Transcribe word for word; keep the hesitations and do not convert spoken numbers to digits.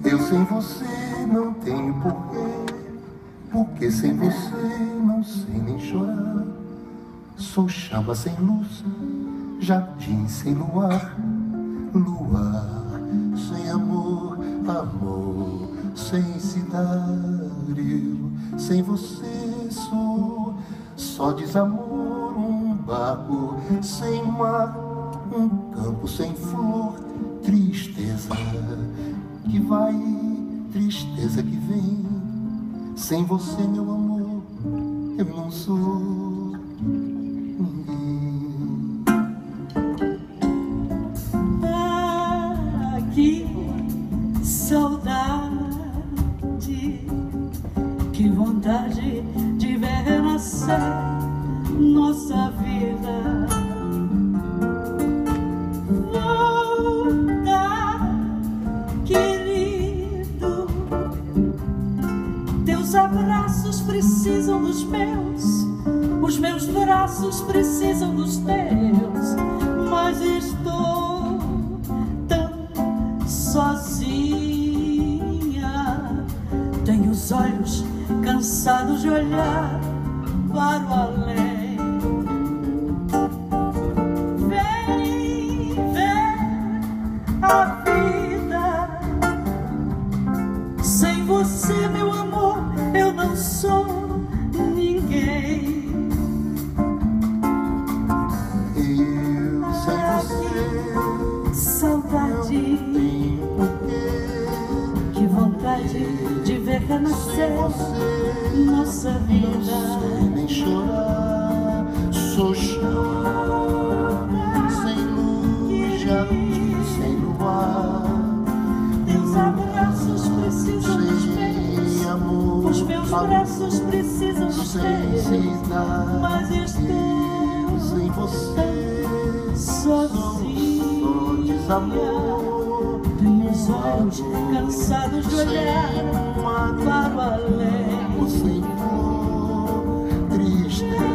Eu sem você não tenho porquê, porque sem você não sei nem chorar. Sou chama sem luz, jardim sem luar, luar sem amor, amor sem cidade. Eu sem você sou só desamor, um barco sem mar, um campo sem flor, tristeza que vai, tristeza que vem. Sem você, meu amor, eu não sou ninguém. Ah, que saudade, que vontade de ver renascer nossa vida. Teus abraços precisam dos meus, os meus braços precisam dos teus, mas estou tão sozinha. Tenho os olhos cansados de olhar para o além. Vem ver a vida. Sem você, meu amor, eu não sou ninguém. Eu sem você, saudade, não tenho porquê. Que vontade de ver renascer nossa vida. Não sei nem chorar, sou chão sem luz, jardim sem luar. Teus abraços precisam dos meus, amor, os meus braços precisam dos teus, mas estou sem você sozinha. Sou desamor, tenho os olhos cansados de olhar para o além. sem flor, triste